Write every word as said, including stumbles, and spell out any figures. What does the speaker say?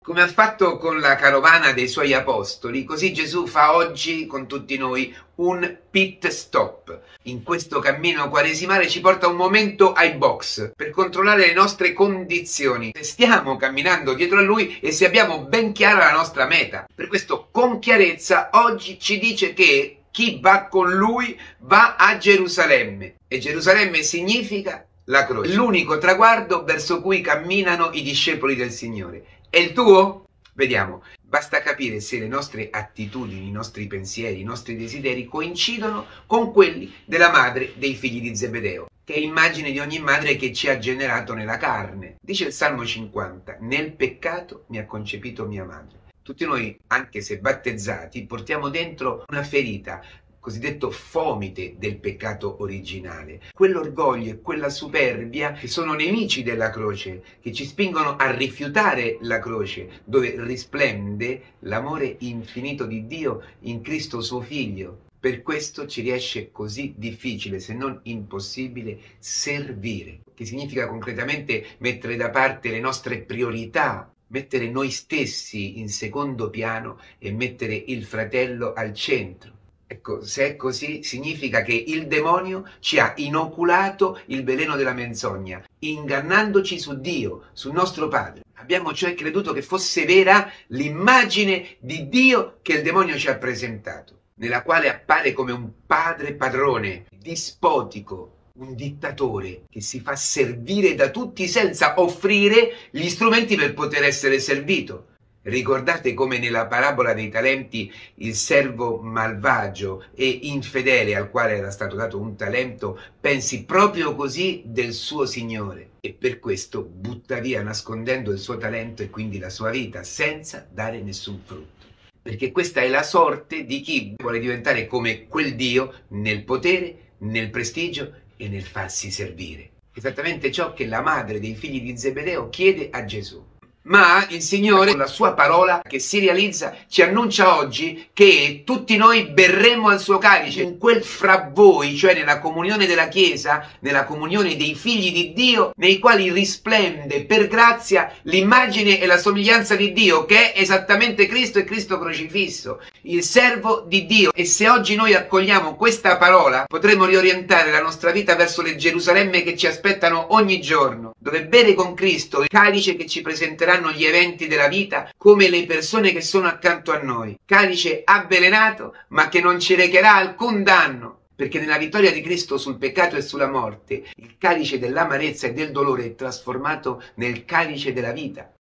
Come ha fatto con la carovana dei suoi apostoli, così Gesù fa oggi con tutti noi un pit stop. In questo cammino quaresimale ci porta un momento ai box per controllare le nostre condizioni, se stiamo camminando dietro a Lui e se abbiamo ben chiara la nostra meta. Per questo, con chiarezza, oggi ci dice che chi va con Lui va a Gerusalemme. E Gerusalemme significa la croce, l'unico traguardo verso cui camminano i discepoli del Signore. E il tuo? Vediamo. Basta capire se le nostre attitudini, i nostri pensieri, i nostri desideri coincidono con quelli della madre dei figli di Zebedeo, che è immagine di ogni madre che ci ha generato nella carne. Dice il Salmo cinquanta, nel peccato mi ha concepito mia madre. Tutti noi, anche se battezzati, portiamo dentro una ferita, cosiddetto fomite del peccato originale, quell'orgoglio e quella superbia che sono nemici della croce, che ci spingono a rifiutare la croce, dove risplende l'amore infinito di Dio in Cristo suo Figlio. Per questo ci riesce così difficile, se non impossibile, servire, che significa concretamente mettere da parte le nostre priorità, mettere noi stessi in secondo piano e mettere il fratello al centro. Ecco, se è così, significa che il demonio ci ha inoculato il veleno della menzogna, ingannandoci su Dio, sul nostro Padre. Abbiamo cioè creduto che fosse vera l'immagine di Dio che il demonio ci ha presentato, nella quale appare come un padre padrone, dispotico, un dittatore che si fa servire da tutti senza offrire gli strumenti per poter essere servito. Ricordate come nella parabola dei talenti il servo malvagio e infedele al quale era stato dato un talento pensi proprio così del suo Signore e per questo butta via nascondendo il suo talento e quindi la sua vita senza dare nessun frutto. Perché questa è la sorte di chi vuole diventare come quel Dio nel potere, nel prestigio e nel farsi servire. Esattamente ciò che la madre dei figli di Zebedeo chiede a Gesù. Ma il Signore, con la sua parola che si realizza, ci annuncia oggi che tutti noi berremo al suo calice, in quel fra voi, cioè nella comunione della Chiesa, nella comunione dei figli di Dio, nei quali risplende per grazia l'immagine e la somiglianza di Dio, che è esattamente Cristo e Cristo crocifisso, il servo di Dio. E se oggi noi accogliamo questa parola, potremo riorientare la nostra vita verso le Gerusalemme che ci aspettano ogni giorno, dove bere con Cristo il calice che ci presenterà gli eventi della vita come le persone che sono accanto a noi, calice avvelenato ma che non ci recherà alcun danno, perché nella vittoria di Cristo sul peccato e sulla morte il calice dell'amarezza e del dolore è trasformato nel calice della vita.